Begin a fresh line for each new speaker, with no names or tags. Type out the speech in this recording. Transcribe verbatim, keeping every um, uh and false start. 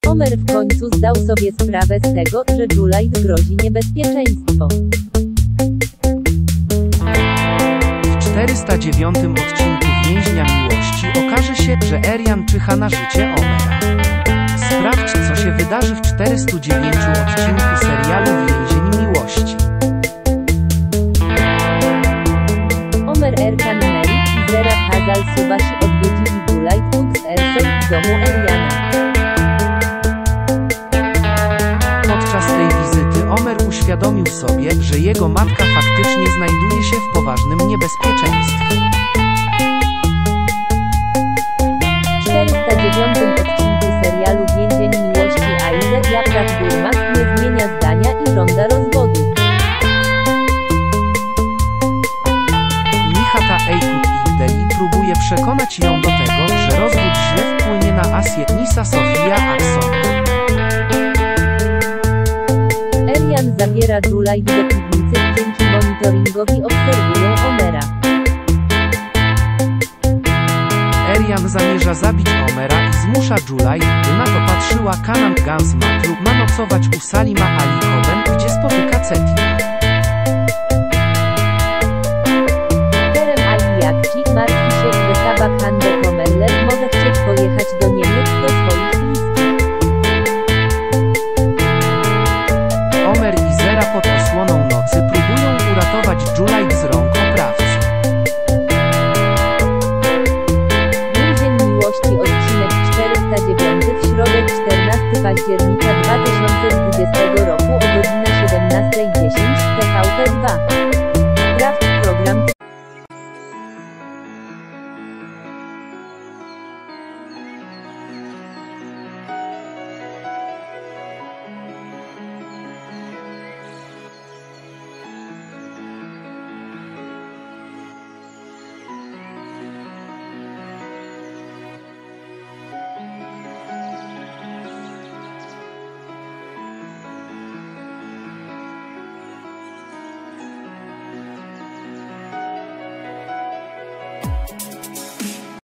Omer w końcu zdał sobie sprawę z tego, że Juliet grozi niebezpieczeństwo.
W czterysta dziewiątym odcinku Więźnia Miłości okaże się, że Erian czyha na życie Omera. Sprawdź, co się wydarzy w czterystu dziewięciu odcinku serialu Więzień Miłości.
Omer, Erkan, Mary i Zera Hazal Subashi odwiedzili Juliet Tux Ersoy w domu Eriana.
Podczas tej wizyty Omer uświadomił sobie, że jego matka faktycznie znajduje się w poważnym niebezpieczeństwie.
W czterysta dziewiątym odcinku serialu Więzień Miłości Aile Yaprak Durmaz nie zmienia zdania i żąda rozwodu.
Nihat Aykut Igdeli próbuje przekonać ją do tego, że rozwód źle wpłynie na Asię Nisa Sofia Akson.
Erian zabiera Juliet do piwnicy i dzięki monitoringowi obserwują Omera.
Erian zamierza zabić Omera i zmusza Juliet, by na to patrzyła. Kanan Gans Matru ma nocować u Salima Ali Coben, gdzie spotyka Cetina.